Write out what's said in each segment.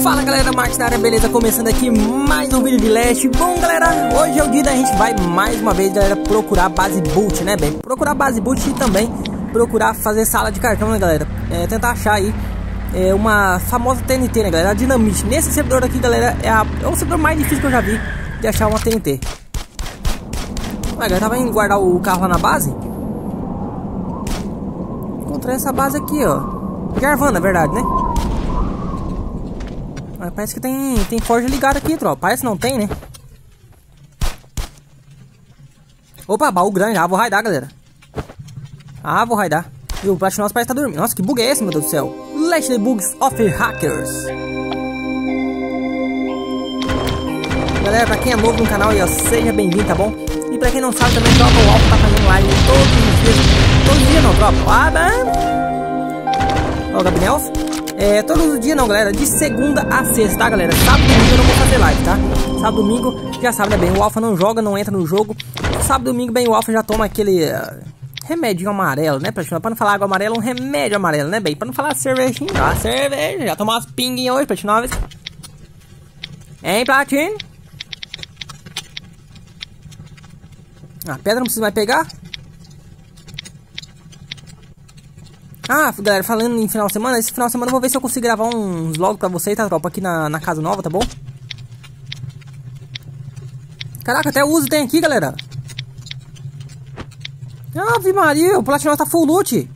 Fala galera, Marcos na área, beleza? Começando aqui mais um vídeo de Last. Bom galera, hoje é o dia da gente vai mais uma vez, galera, procurar base boot, né, bem? Procurar base boot e também procurar fazer sala de cartão, né, galera? Tentar achar aí uma famosa TNT, né, galera? A Dinamite. Nesse servidor aqui, galera, é o servidor mais difícil que eu já vi de achar uma TNT. Olha, galera, tava indo guardar o carro lá na base. Encontrei essa base aqui, ó. Jarvan, na verdade, né? Mas parece que tem forja ligada aqui, tropa. Parece que não tem, né? Opa, baú grande. Ah, vou raidar, galera. Ah, vou raidar. E o Platinoso parece que tá dormindo. Nossa, que bug é esse, meu Deus do céu? Let the bugs of hackers. Galera, pra quem é novo no canal, seja bem-vindo, tá bom? E pra quem não sabe também, tropa, o Alfa tá fazendo live todos os dias. Todos os dias não, tropa. Ah, ó, o Gabriel. Todos os dias não, galera, de segunda a sexta, tá, galera? Sábado e domingo eu não vou fazer live, tá? Sábado e domingo, já sabe, né, bem? O Alfa não joga, não entra no jogo. Sábado e domingo, bem, o Alfa já toma aquele remédio amarelo, né? Pra não falar água amarela, um remédio amarelo, né, bem? Pra não falar cervejinha, ó, cerveja. Já tomou umas pinguinhas hoje, Platinoves. Hein, Platino? A pedra não precisa mais pegar. Ah, galera, falando em final de semana, esse final de semana eu vou ver se eu consigo gravar uns vlogs pra vocês, tá, tropa? Aqui na casa nova, tá bom? Caraca, até uso tem aqui, galera. Ave Maria, o Platinoso tá full loot.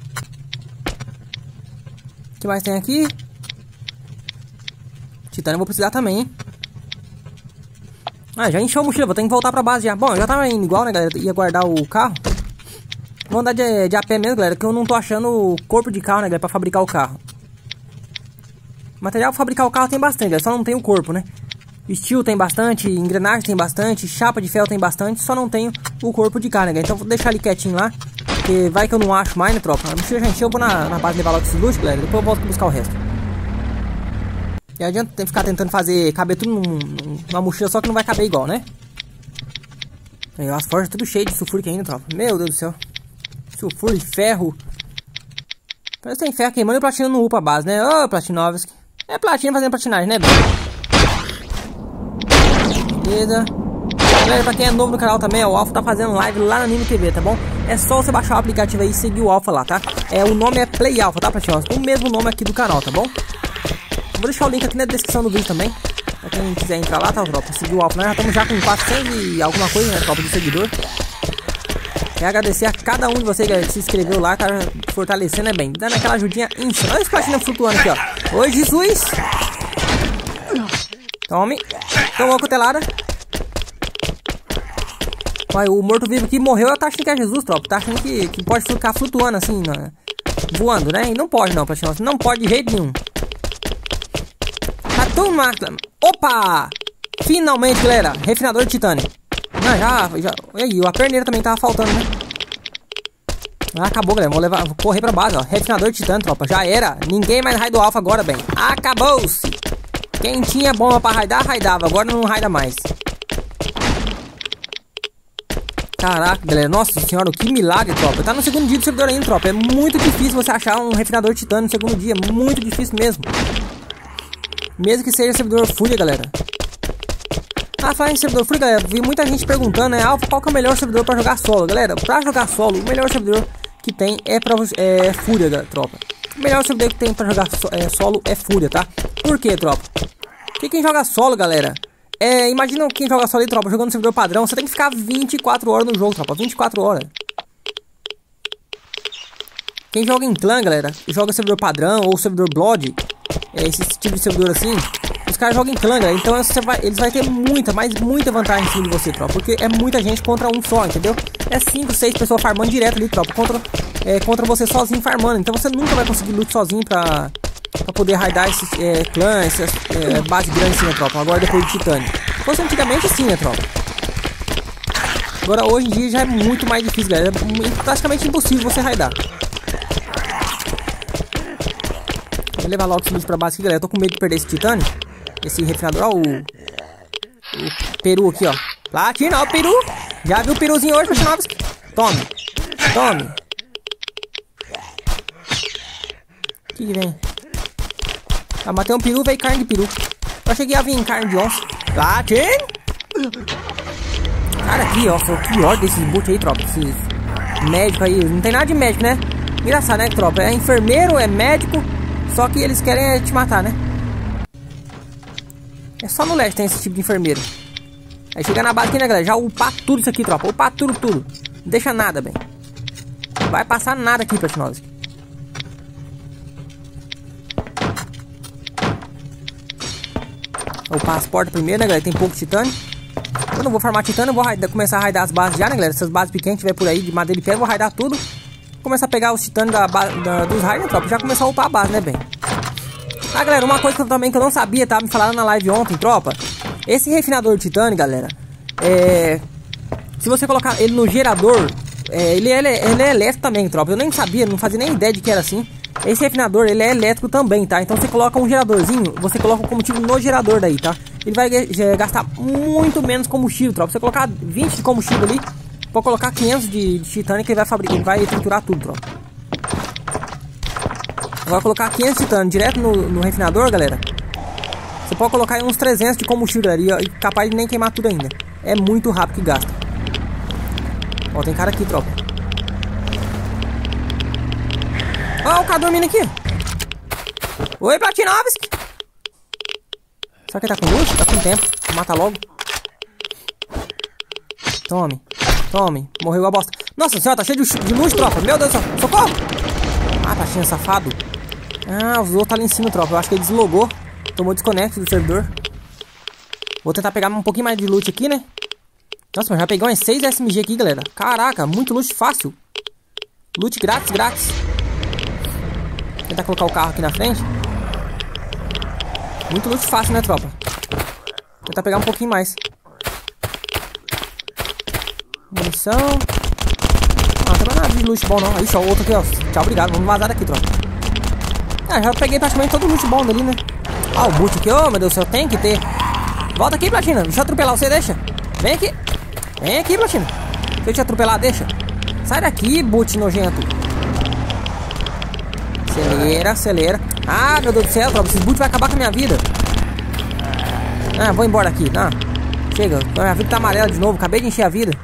O que mais tem aqui? Titânio eu vou precisar também, hein? Ah, já encheu a mochila, vou ter que voltar pra base já. Bom, eu já tava indo igual, né, galera? Ia guardar o carro. Vou andar de a pé mesmo, galera, que eu não tô achando o corpo de carro, né, galera, pra fabricar o carro. Material pra fabricar o carro tem bastante, galera, só não tem o corpo, né. Steel tem bastante, engrenagem tem bastante, chapa de ferro tem bastante, só não tenho o corpo de carro, né, galera. Então vou deixar ele quietinho lá, porque vai que eu não acho mais, né, tropa. A mochila já encheu, eu vou na base levar logo esses luxos, galera, depois eu volto pra buscar o resto. E adianta ficar tentando caber tudo numa mochila, só que não vai caber igual, né. Aí, as forjas tudo cheio de sulfúrico ainda, tropa. Meu Deus do céu. Sulfuro de ferro. Parece que tem ferro queimando e o platina não upa a base, né? Ô, Platinovski. É platina fazendo platinagem, né? Beleza. Galera, pra quem é novo no canal também, o Alfa tá fazendo live lá na Anime TV, tá bom? É só você baixar o aplicativo aí e seguir o Alfa lá, tá? O nome é Play Alpha, tá, Platinovski? O mesmo nome aqui do canal, tá bom? Vou deixar o link aqui na descrição do vídeo também. Pra quem quiser entrar lá, tá, tropa? Seguir o Alfa. Nós já estamos já com 400 e alguma coisa, né, tropa, de seguidor. Quero agradecer a cada um de vocês que se inscreveu lá, tá fortalecendo, né, bem? Dando aquela ajudinha insana. Olha esse platina flutuando aqui, ó. Oi, Jesus! Tome. Tomou a cotelada. Olha, o morto-vivo que morreu, tá achando que é Jesus, tropa. Tá achando que pode ficar flutuando assim, né? Voando, né? E não pode não, Platina. Não pode de jeito nenhum. Tá tudo máquina. Opa! Finalmente, galera. Refinador de titânio. Ah, já. E aí, a perneira também tava faltando, né? Ah, acabou, galera. Vou correr pra base, ó. Refinador de titânio, tropa. Já era. Ninguém mais raida o Alfa agora, bem. Acabou-se. Quem tinha bomba pra raidar, raidava. Agora não raida mais. Caraca, galera. Nossa senhora, que milagre, tropa. Tá no segundo dia do servidor ainda, tropa. É muito difícil você achar um refinador de titânio no segundo dia. Muito difícil mesmo. Mesmo que seja servidor Fúria, galera. Ah, falar em servidor Fúria, galera, vi muita gente perguntando, né, Alfa, qual que é o melhor servidor pra jogar solo? Galera, pra jogar solo, o melhor servidor que tem é Fúria, galera, tropa. O melhor servidor que tem pra jogar solo é Fúria, tá? Por quê, tropa? Porque quem joga solo, galera, imagina quem joga solo aí, tropa, jogando no servidor padrão, você tem que ficar 24 horas no jogo, tropa, 24 horas. Quem joga em clã, galera, joga servidor padrão ou servidor Blood, esse tipo de servidor assim, os caras jogam em clã, galera. Então eles vão ter muita vantagem em cima de você, tropa. Porque é muita gente contra um só, entendeu? É 5, 6 pessoas farmando direto ali, tropa. Contra você sozinho farmando. Então você nunca vai conseguir loot sozinho pra poder raidar esses clãs, essas bases grandes assim, né, tropa? Agora depois de titânio. Fosse antigamente assim, né, tropa? Agora hoje em dia já é muito mais difícil, galera. É praticamente impossível você raidar. Vou levar logo esse loot pra base aqui, galera. Eu tô com medo de perder esse titânio. Esse refinador, ó, o peru aqui, ó. Platina, ó, o peru. Já viu o peruzinho hoje, Platinovski? Tome. Tome. O que vem? Ah, matei um peru, veio carne de peru. Eu cheguei a vir em carne de onça. Platin! Cara, aqui, ó, foi o pior desses boot aí, tropa. Esses médicos aí. Não tem nada de médico, né? Engraçado, né, tropa? É enfermeiro, é médico. Só que eles querem te matar, né? É só no leste tem esse tipo de enfermeiro. Aí chega na base aqui, né, galera? Já upar tudo isso aqui, tropa. Upar tudo, tudo. Não deixa nada, bem. Não vai passar nada aqui, Platinovski. Vou upar as portas primeiro, né, galera? Tem pouco titânio. Quando eu vou farmar titânio, eu vou começar a raidar as bases já, né, galera? Essas bases pequenas que tiver por aí, de madeira e pedra, eu vou raidar tudo. Começar a pegar os titânios dos raios, né, tropa? Já começar a upar a base, né, bem? Ah, galera, uma coisa que eu não sabia, tá? Me falaram na live ontem, tropa. Esse refinador de titânio, galera, se você colocar ele no gerador, ele é elétrico também, tropa. Eu nem sabia, não fazia nem ideia de que era assim. Esse refinador, ele é elétrico também, tá? Então você coloca um geradorzinho, você coloca o combustível no gerador daí, tá? Ele vai gastar muito menos combustível, tropa. Você colocar 20 de combustível ali, pode colocar 500 de titânio que ele vai fabricar, ele vai triturar tudo, tropa. Agora colocar 500 de titânio direto no refinador, galera. Você pode colocar aí uns 300 de combustível ali, ó, e capaz de nem queimar tudo ainda. É muito rápido que gasta. Ó, tem cara aqui, tropa. Ó, o cara dormindo aqui. Oi, Platinovski. Será que ele tá com luz? Tá com tempo. Mata logo. Tome. Tome. Morreu a bosta. Nossa senhora, tá cheio de luz, tropa. Meu Deus do céu. Socorro. Ah, tá cheio, safado. Ah, o outro tá ali em cima, tropa. Eu acho que ele deslogou. Tomou desconecto do servidor. Vou tentar pegar um pouquinho mais de loot aqui, né? Nossa, mas já peguei umas 6 SMG aqui, galera. Caraca, muito loot fácil. Loot grátis, grátis. Vou tentar colocar o carro aqui na frente. Muito loot fácil, né, tropa? Vou tentar pegar um pouquinho mais. Munição. Não tem mais nada de loot bom, não. Aí, só o outro aqui, ó. Tchau, obrigado. Vamos vazar daqui, tropa. Ah, já peguei praticamente todo o loot bom dali, né? Ah, o boot aqui, ô, meu Deus do céu, tem que ter. Volta aqui, Platina. Deixa eu atropelar você, deixa. Vem aqui. Vem aqui, Platina. Deixa eu te atropelar, deixa. Sai daqui, boot nojento. Acelera, acelera. Ah, meu Deus do céu, tropa. Esses boot vai acabar com a minha vida. Ah, vou embora aqui. Não. Chega. Minha vida tá amarela de novo. Acabei de encher a vida.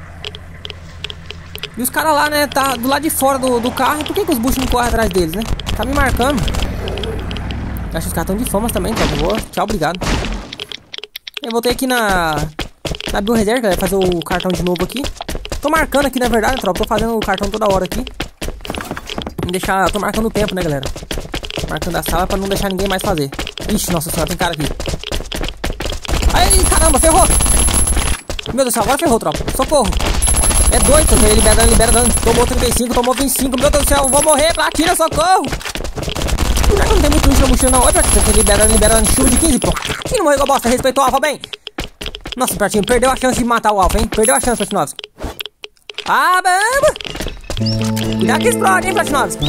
E os caras lá, né? Tá do lado de fora do carro. Por que os boot não correm atrás deles, né? Tá me marcando. Acho que os caras estão de famas também, tropa. Boa. Tchau, obrigado. Eu voltei aqui na bioreserva, galera, fazer o cartão de novo aqui. Tô marcando aqui, na verdade, tropa. Tô fazendo o cartão toda hora aqui. Tô marcando o tempo, né, galera? Marcando a sala pra não deixar ninguém mais fazer. Ixi, nossa senhora, tem cara aqui. Ai, caramba, ferrou. Meu Deus do céu, agora ferrou, tropa. Socorro. É doido, ele libera dano. Tomou 35, tomou 25. Meu Deus do céu, vou morrer, Platina, socorro. Não tem muito luxo na mochila, não. Olha, você libera chuva de 15, pô. Platina morreu com a bosta, respeitou o alfa, bem. Nossa, Platina, perdeu a chance de matar o alfa, hein? Perdeu a chance, Platinovski. Ah, bamba. Cuidado que explode, hein, Platinovski.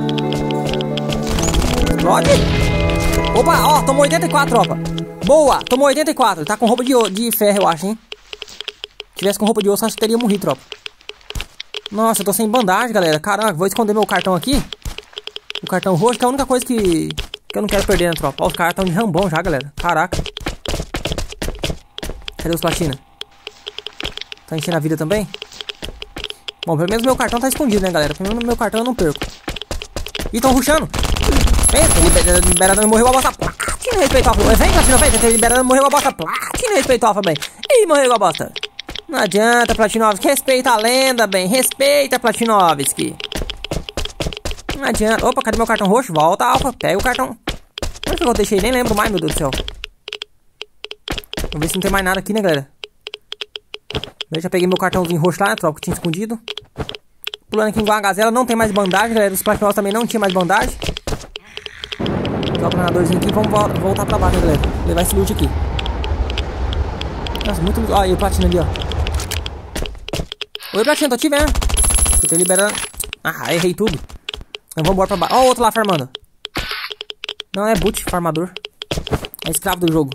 Explode. Opa, ó, tomou 84, tropa. Boa, tomou 84. Tá com roupa de ferro, eu acho, hein? Se tivesse com roupa de osso, acho que teria morrido, tropa. Nossa, eu tô sem bandagem, galera. Caraca, vou esconder meu cartão aqui. O cartão roxo, que é a única coisa que eu não quero perder, né, tropa? Ó, os caras estão de rambão já, galera. Caraca. Cadê os Platina? Tá enchendo a vida também? Bom, pelo menos meu cartão tá escondido, né, galera? Pelo menos meu cartão eu não perco. Ih, tão rushando. Vem, liberando, morreu a bosta. Platina, respeitou a alfa. Vem, Platina, vem. Liberando, morreu a bosta. Platina, respeitou a alfa, bem. Ih, morreu a bosta. Não adianta, Platinovski. Respeita a lenda, bem. Respeita, Platinovski. Não adianta. Opa, cadê meu cartão roxo? Volta, alfa. Pega o cartão. Onde que eu deixei? Nem lembro mais, meu Deus do céu. Vamos ver se não tem mais nada aqui, né, galera? Eu já peguei meu cartãozinho roxo lá, né, tropa, que tinha escondido. Pulando aqui igual uma gazela. Não tem mais bandagem, galera. Os Platinovski também não tinha mais bandagem. Joga o planadorzinho aqui e vamos voltar pra baixo, né, galera? Levar esse loot aqui. Nossa, muito loot. Ó, aí o Platina ali, ó. Oi, Platina, tô te vendo. Eu tô liberando. Ah, errei tudo. Então vamos embora pra baixo. Ó, o outro lá farmando. Não, é boot, farmador. É escravo do jogo.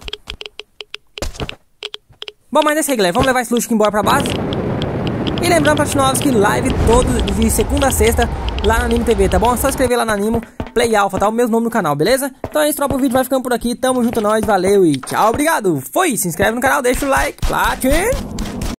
Bom, mas é isso aí, galera. Vamos levar esse loot aqui embora pra base. E lembrando, Platinovski, live todo de segunda a sexta lá na Animo TV, tá bom? É só escrever lá na Animo Play Alpha, tá? O mesmo nome do canal, beleza? Então é isso, tropa, o vídeo vai ficando por aqui. Tamo junto, nós, valeu e tchau, obrigado. Foi, se inscreve no canal, deixa o like. Platin.